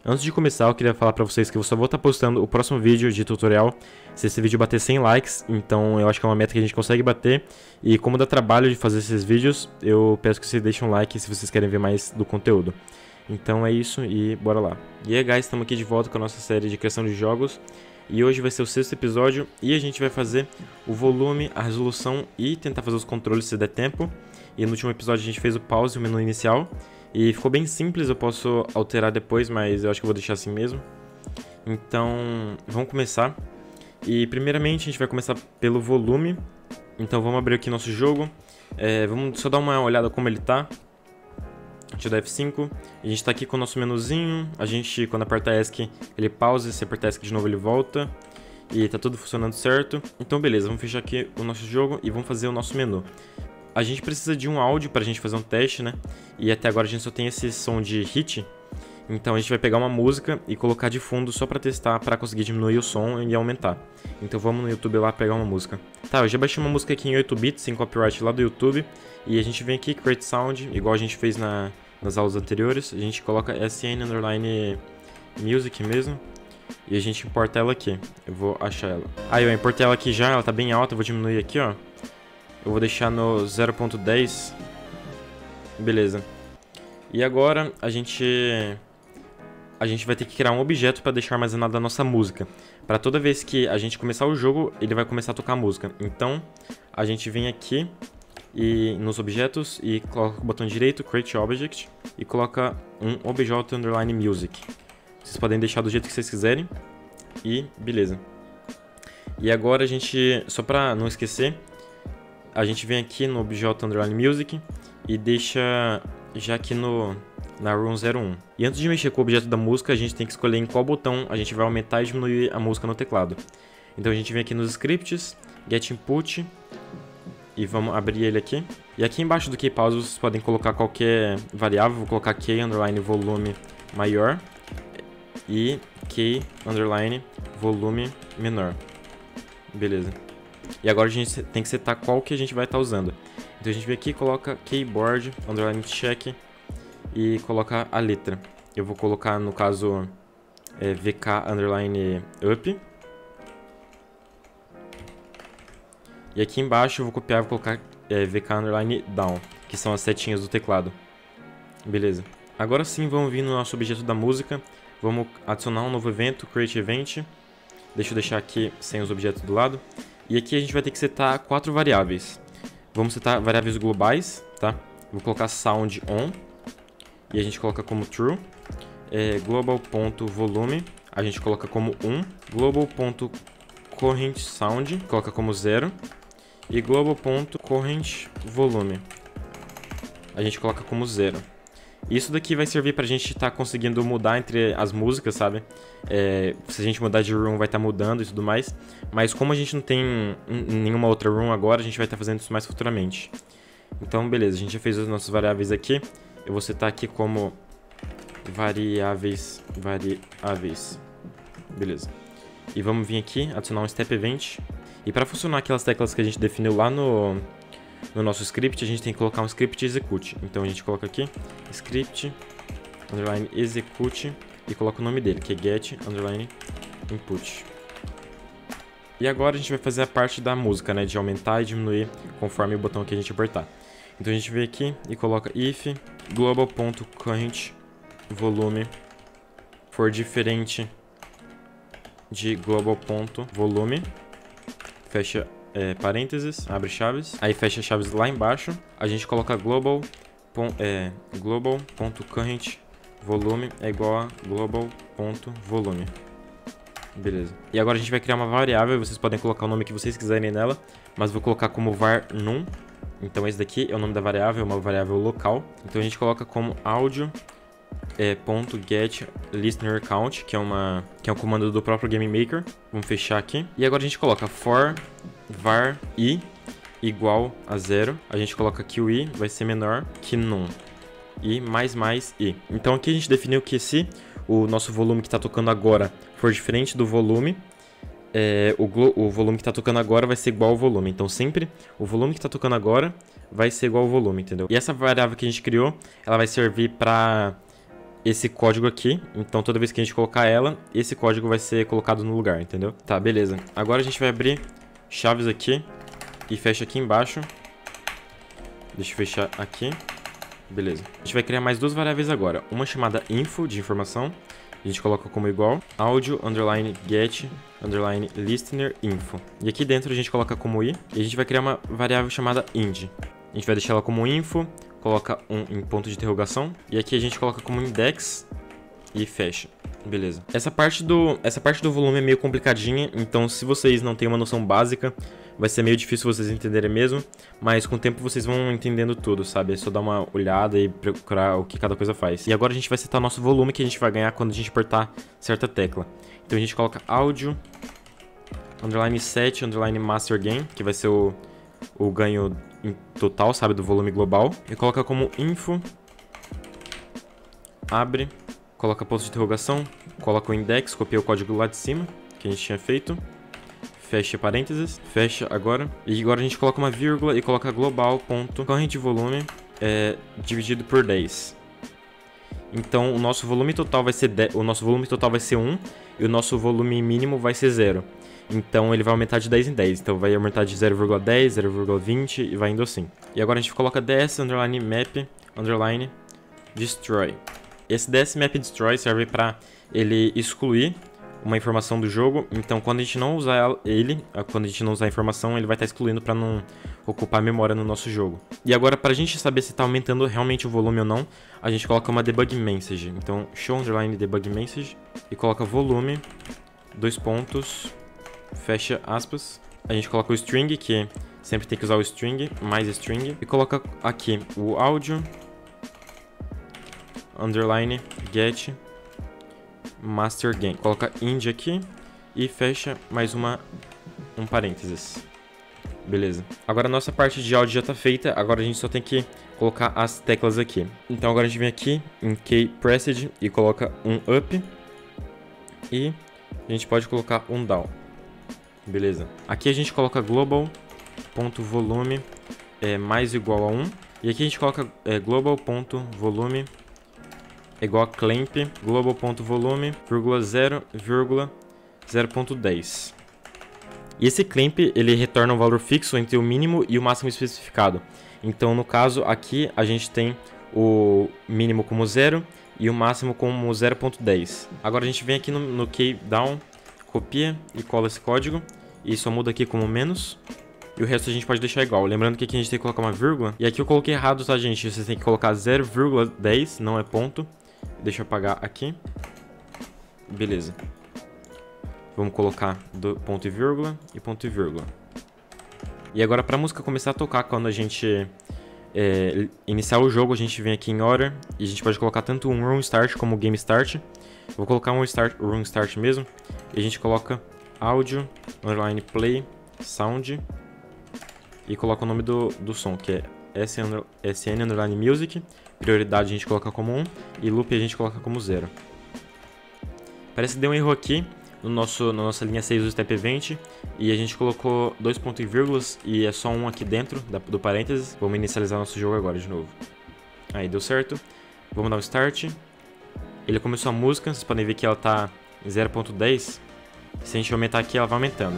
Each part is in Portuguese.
Antes de começar, eu queria falar pra vocês que eu só vou estar postando o próximo vídeo de tutorial se esse vídeo bater 100 likes, então eu acho que é uma meta que a gente consegue bater. E como dá trabalho de fazer esses vídeos, eu peço que vocês deixem um like se vocês querem ver mais do conteúdo. Então é isso e bora lá. E aí, guys, estamos aqui de volta com a nossa série de criação de jogos. E hoje vai ser o 6º episódio e a gente vai fazer o volume, a resolução e tentar fazer os controles se der tempo. E no último episódio a gente fez o pause e o menu inicial. E ficou bem simples, eu posso alterar depois, mas eu acho que eu vou deixar assim mesmo. Então, vamos começar. E primeiramente a gente vai começar pelo volume. Então vamos abrir aqui nosso jogo. Vamos só dar uma olhada como ele tá. Deixa eu dar F5. A gente tá aqui com o nosso menuzinho. A gente, quando aperta ESC, ele pausa. Se apertar ESC de novo, ele volta. E tá tudo funcionando certo. Então beleza, vamos fechar aqui o nosso jogo e vamos fazer o nosso menu. A gente precisa de um áudio pra gente fazer um teste, né? E até agora a gente só tem esse som de hit. Então a gente vai pegar uma música e colocar de fundo só pra testar, pra conseguir diminuir o som e aumentar. Então vamos no YouTube lá pegar uma música. Tá, eu já baixei uma música aqui em 8 bits, sem copyright lá do YouTube. E a gente vem aqui, Create Sound, igual a gente fez nas aulas anteriores. A gente coloca SN_Music mesmo. E a gente importa ela aqui. Eu vou achar ela. Aí eu importei ela aqui já, ela tá bem alta, eu vou diminuir aqui, ó. Eu vou deixar no 0.10. Beleza. E agora a gente vai ter que criar um objeto para deixar armazenada a nossa música. Para toda vez que a gente começar o jogo, ele vai começar a tocar a música. Então, a gente vem aqui e nos objetos e coloca o botão direito, Create Object, e coloca um Object_Music. Vocês podem deixar do jeito que vocês quiserem. E beleza. E agora a gente, só para não esquecer, a gente vem aqui no Object_Music e deixa já aqui na Room 01. E antes de mexer com o objeto da música, a gente tem que escolher em qual botão a gente vai aumentar e diminuir a música no teclado. Então a gente vem aqui nos scripts, Get Input, e vamos abrir ele aqui. E aqui embaixo do keypause vocês podem colocar qualquer variável, vou colocar key_volume maior e key_volume menor. Beleza. E agora a gente tem que setar qual que a gente vai estar usando. Então a gente vem aqui e coloca keyboard_check e coloca a letra. Eu vou colocar, no caso, VK_up. E aqui embaixo eu vou copiar e vou colocar VK_down, que são as setinhas do teclado. Beleza. Agora sim vamos vir no nosso objeto da música. Vamos adicionar um novo evento, Create Event. Deixa eu deixar aqui sem os objetos do lado. E aqui a gente vai ter que setar 4 variáveis. Vamos setar variáveis globais, tá? Vou colocar sound on. E a gente coloca como true. Global.volume, a gente coloca como 1. Global.current sound, coloca como 0. E global.current volume, a gente coloca como 0. Isso daqui vai servir pra gente estar conseguindo mudar entre as músicas, sabe? Se a gente mudar de room vai estar mudando e tudo mais. Mas como a gente não tem nenhuma outra room agora, a gente vai estar fazendo isso mais futuramente. Então, beleza, a gente já fez as nossas variáveis aqui. Eu vou setar aqui como variáveis. Beleza. E vamos vir aqui, adicionar um Step Event. E para funcionar aquelas teclas que a gente definiu lá no nosso script, a gente tem que colocar um script execute. Então a gente coloca aqui script _execute e coloca o nome dele, que é get_input. E agora a gente vai fazer a parte da música, né, de aumentar e diminuir conforme o botão que a gente apertar. Então a gente vem aqui e coloca if global.current volume for diferente de global.volume, fecha parênteses, abre chaves, aí fecha chaves lá embaixo, a gente coloca global.current volume é igual a global.volume. Beleza. E agora a gente vai criar uma variável, vocês podem colocar o nome que vocês quiserem nela, mas vou colocar como var num. Então esse daqui é o nome da variável, é uma variável local. Então a gente coloca como audio .get listener count, que é um comando do próprio Game Maker. Vamos fechar aqui. E agora a gente coloca for var i igual a 0. A gente coloca que o i vai ser menor que num. E mais i. Então aqui a gente definiu que se o nosso volume que está tocando agora for diferente do volume, o volume que está tocando agora vai ser igual ao volume. Então sempre o volume que está tocando agora vai ser igual ao volume, entendeu? E essa variável que a gente criou, ela vai servir para esse código aqui. Então toda vez que a gente colocar ela, esse código vai ser colocado no lugar, entendeu? Tá, beleza. Agora a gente vai abrir chaves aqui e fecha aqui embaixo. Deixa eu fechar aqui. Beleza. A gente vai criar mais duas variáveis agora. Uma chamada info, de informação. A gente coloca como igual audio, underline get, underline listener info. E aqui dentro a gente coloca como i. E a gente vai criar uma variável chamada ind. A gente vai deixar ela como info, coloca em ponto de interrogação. E aqui a gente coloca como index e fecha. Beleza. Essa parte do volume é meio complicadinha, então se vocês não têm uma noção básica, vai ser meio difícil vocês entenderem mesmo, mas com o tempo vocês vão entendendo tudo, sabe? É só dar uma olhada e procurar o que cada coisa faz. E agora a gente vai setar nosso volume que a gente vai ganhar quando a gente apertar certa tecla. Então a gente coloca áudio, underline set, underline master gain, que vai ser o ganho em total, sabe? Do volume global. E coloca como info, abre, coloca ponto de interrogação, coloca o index, copia o código lá de cima, que a gente tinha feito. Fecha parênteses, fecha agora. E agora a gente coloca uma vírgula e coloca global.current volume dividido por 10. Então o nosso volume total vai ser 1 e o nosso volume mínimo vai ser 0. Então ele vai aumentar de 10 em 10. Então vai aumentar de 0,10, 0,20 e vai indo assim. E agora a gente coloca ds underline map underline destroy. Esse ds map destroy serve para ele excluir uma informação do jogo, então quando a gente não usar quando a gente não usar a informação, ele vai estar excluindo para não ocupar memória no nosso jogo. E agora, para a gente saber se está aumentando realmente o volume ou não, a gente coloca uma debug message. Então, show underline debug message e coloca volume, dois pontos, fecha aspas. A gente coloca o string, que sempre tem que usar o string, mais string, e coloca aqui o áudio, underline get master gain. Coloca ind aqui e fecha mais um parênteses. Beleza. Agora a nossa parte de áudio já está feita. Agora a gente só tem que colocar as teclas aqui. Então agora a gente vem aqui em key pressed e coloca um up. E a gente pode colocar um down. Beleza. Aqui a gente coloca global.volume mais igual a 1. E aqui a gente coloca global.volume igual a clamp global.volume, 0,10. E esse clamp, ele retorna um valor fixo entre o mínimo e o máximo especificado. Então, no caso, aqui a gente tem o mínimo como 0 e o máximo como 0,10. Agora a gente vem aqui no key down, copia e cola esse código e só muda aqui como menos. E o resto a gente pode deixar igual. Lembrando que aqui a gente tem que colocar uma vírgula. E aqui eu coloquei errado, tá, gente? Vocês têm que colocar 0,10, não é ponto. Deixa eu apagar aqui. Beleza. Vamos colocar ponto e vírgula e ponto e vírgula. E agora para a música começar a tocar, quando a gente iniciar o jogo, a gente vem aqui em Order. E a gente pode colocar tanto um Room Start como Game Start. Vou colocar um Room Start mesmo. E a gente coloca Audio, underline Play, Sound. E coloca o nome do som, que é SN underline Music. Prioridade a gente coloca como 1 e loop a gente coloca como 0. Parece que deu um erro aqui na nossa linha 6 do Step Event e a gente colocou dois pontos e vírgulas e é só um aqui dentro do parênteses. Vamos inicializar nosso jogo agora de novo. Aí deu certo. Vamos dar um Start. Ele começou a música, vocês podem ver que ela está em 0.10. Se a gente aumentar aqui, ela vai aumentando.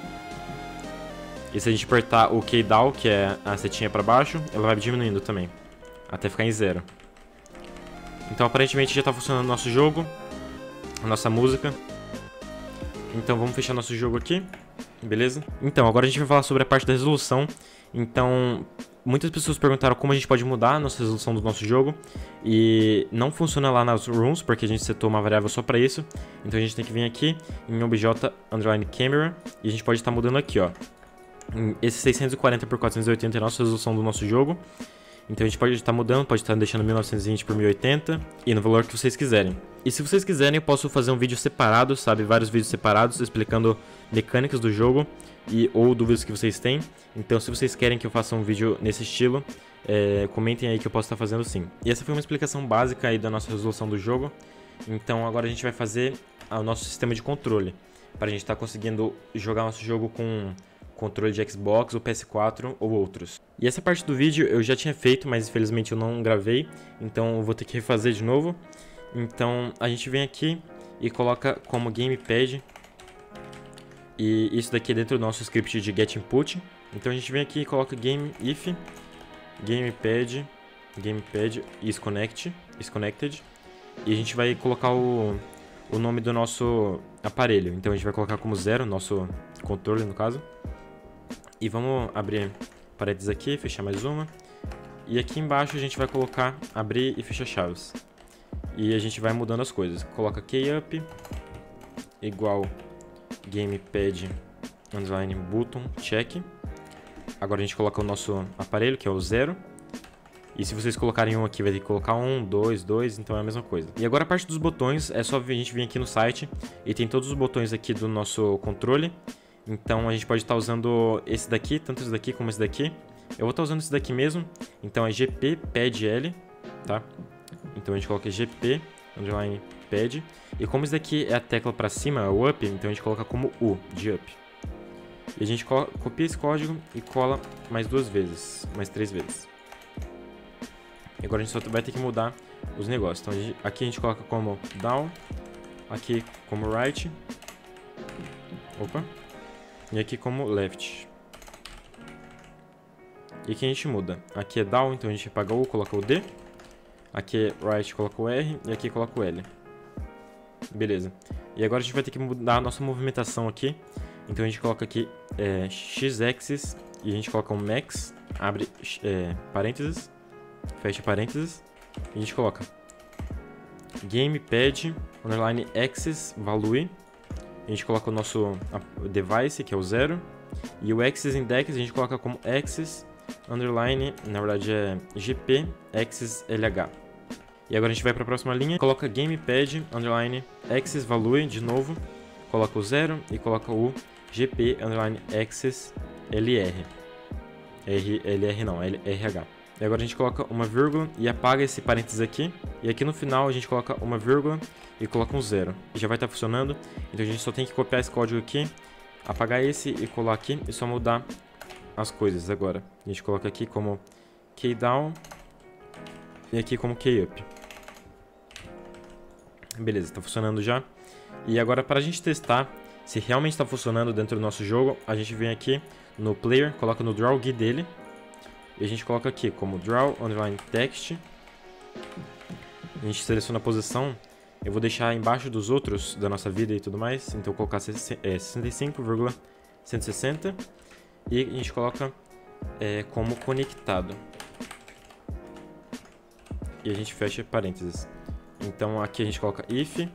E se a gente apertar o key down, que é a setinha para baixo, ela vai diminuindo também, até ficar em 0. Então aparentemente já está funcionando o nosso jogo, a nossa música. Então vamos fechar nosso jogo aqui, beleza? Então agora a gente vai falar sobre a parte da resolução. Então muitas pessoas perguntaram como a gente pode mudar a nossa resolução do nosso jogo. E não funciona lá nas rooms, porque a gente setou uma variável só para isso. Então a gente tem que vir aqui em obj underline camera e a gente pode estar mudando aqui, ó. Esse 640 por 480 é a nossa resolução do nosso jogo. Então a gente pode estar mudando, pode estar deixando 1920 por 1080 e no valor que vocês quiserem. E se vocês quiserem, eu posso fazer um vídeo separado, sabe? Vários vídeos separados explicando mecânicas do jogo ou dúvidas que vocês têm. Então se vocês querem que eu faça um vídeo nesse estilo, comentem aí que eu posso estar fazendo sim. E essa foi uma explicação básica aí da nossa resolução do jogo. Então agora a gente vai fazer o nosso sistema de controle, para a gente estar conseguindo jogar nosso jogo com controle de Xbox ou PS4 ou outros. E essa parte do vídeo eu já tinha feito, mas infelizmente eu não gravei, então eu vou ter que refazer de novo. Então a gente vem aqui e coloca como gamepad. E isso daqui é dentro do nosso script de getInput. Então a gente vem aqui e coloca if gamepad isConnected. E a gente vai colocar o nome do nosso aparelho. Então a gente vai colocar como 0, nosso controle no caso. E vamos abrir parênteses aqui, fechar mais uma. E aqui embaixo a gente vai colocar abrir e fechar chaves. E a gente vai mudando as coisas. Coloca keyup igual gamepad underline button check. Agora a gente coloca o nosso aparelho, que é o 0. E se vocês colocarem um aqui, vai ter que colocar 1, 2, 2, então é a mesma coisa. E agora a parte dos botões, é só a gente vir aqui no site e tem todos os botões aqui do nosso controle. Então a gente pode estar usando esse daqui, tanto esse daqui como esse daqui. Eu vou estar usando esse daqui mesmo, então é GP pad L, tá? Então a gente coloca GP underline pad. E como esse daqui é a tecla para cima, o up, então a gente coloca como U, de up. E a gente copia esse código e cola mais 2 vezes, mais 3 vezes. E agora a gente só vai ter que mudar os negócios. Então aqui a gente coloca como down, aqui como right, opa, e aqui como left. E aqui a gente muda. Aqui é down, então a gente apaga o U, coloca o D. Aqui é right, coloca o R, e aqui coloca o L. Beleza. E agora a gente vai ter que mudar a nossa movimentação aqui. Então a gente coloca aqui x-axis e a gente coloca um max, abre parênteses, fecha parênteses, e a gente coloca gamepad underline axis value. A gente coloca o nosso device, que é o 0, e o axis index a gente coloca como axis underline, na verdade é gp axis lh. E agora a gente vai para a próxima linha, coloca gamepad underline axis value de novo, coloca o 0 e coloca o gp underline axis lr. LR não, LRH. E agora a gente coloca uma vírgula e apaga esse parênteses aqui. E aqui no final a gente coloca uma vírgula e coloca um 0. E já vai estar funcionando. Então a gente só tem que copiar esse código aqui, apagar esse e colar aqui e só mudar as coisas agora. A gente coloca aqui como keydown e aqui como keyup. Beleza, está funcionando já. E agora para a gente testar se realmente está funcionando dentro do nosso jogo, a gente vem aqui no player, coloca no draw GUI dele. E a gente coloca aqui como draw underline text. A gente seleciona a posição. Eu vou deixar embaixo dos outros da nossa vida e tudo mais. Então eu vou colocar 65,160. E a gente coloca como conectado. E a gente fecha parênteses. Então aqui a gente coloca if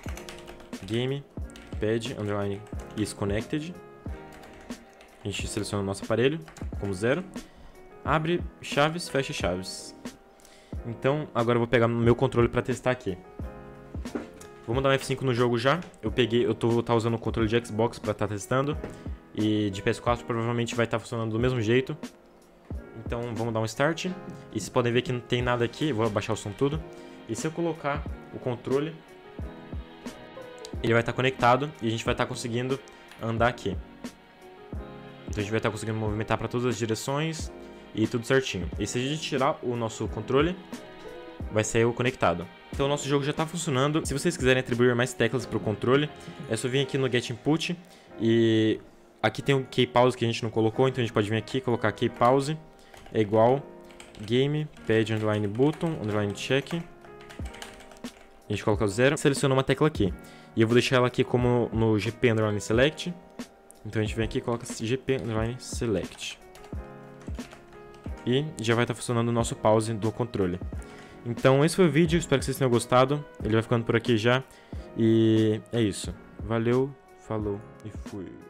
gamepad underline isConnected. A gente seleciona o nosso aparelho como 0. Abre chaves, fecha chaves. Então agora eu vou pegar meu controle para testar aqui. Vamos dar um F5 no jogo já. Eu tô usando o controle de Xbox para estar testando. E de PS4 provavelmente vai estar funcionando do mesmo jeito. Então vamos dar um start. E vocês podem ver que não tem nada aqui. Eu vou abaixar o som tudo. E se eu colocar o controle, ele vai estar conectado e a gente vai estar conseguindo andar aqui. Então a gente vai estar conseguindo movimentar para todas as direções e tudo certinho. E se a gente tirar o nosso controle, vai sair o conectado. Então o nosso jogo já está funcionando. Se vocês quiserem atribuir mais teclas para o controle, é só vir aqui no getInput. E aqui tem o keypause que a gente não colocou, então a gente pode vir aqui e colocar keypause é igual gamepad underline button underline check. A gente coloca o 0, seleciona uma tecla aqui. E eu vou deixar ela aqui como no GP underline select. Então a gente vem aqui e coloca GP underline select. E já vai estar funcionando o nosso pause do controle. Então esse foi o vídeo, espero que vocês tenham gostado. Ele vai ficando por aqui já. E é isso. Valeu, falou e fui.